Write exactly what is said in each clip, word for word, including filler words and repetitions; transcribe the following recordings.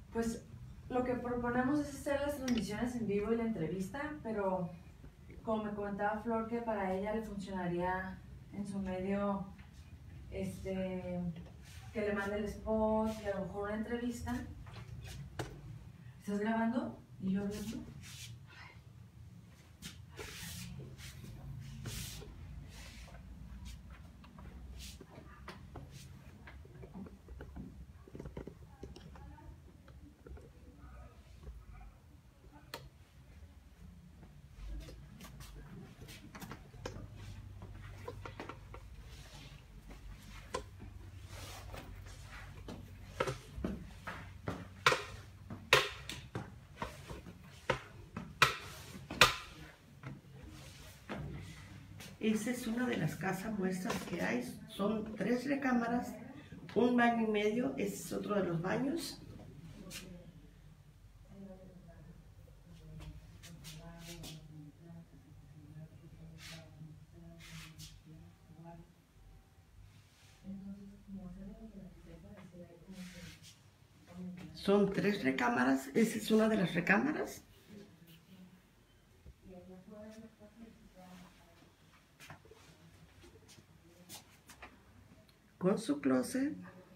Pues lo que proponemos es hacer las transmisiones en vivo y la entrevista, pero como me comentaba Flor, que para ella le funcionaría en su medio este, que le mande el spot y a lo mejor una entrevista. ¿Estás grabando? ¿Y yo hablando? Esa es una de las casas muestras que hay. Son tres recámaras, un baño y medio. Ese es otro de los baños. Son tres recámaras. Esa es una de las recámaras. Con su closet.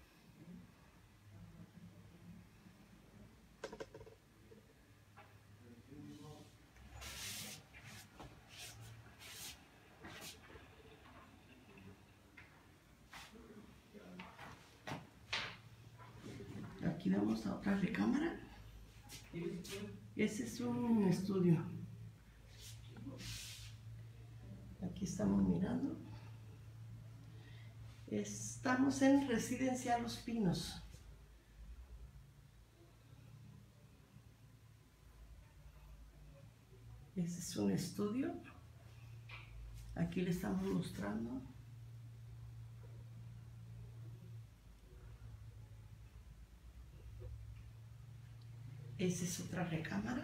Aquí vemos a otra recámara. Ese es un estudio. Aquí estamos mirando. Estamos en Residencial Los Pinos. Ese es un estudio. Aquí le estamos mostrando. Esa es otra recámara.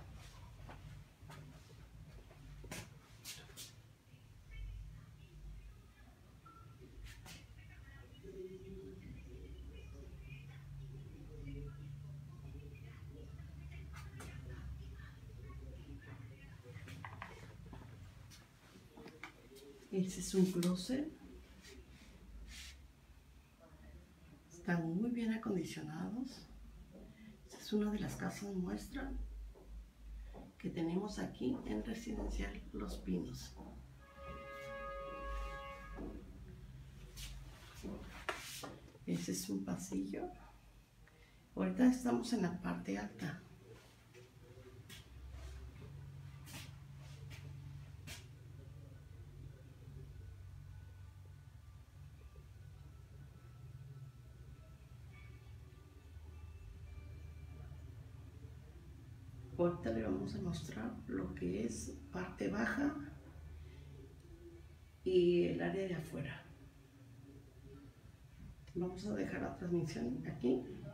Ese es un closet. Están muy bien acondicionados. Esta es una de las casas muestra que tenemos aquí en Residencial Los Pinos. Ese es un pasillo. Ahorita estamos en la parte alta. Ahorita le vamos a mostrar lo que es parte baja y el área de afuera. Vamos a dejar la transmisión aquí.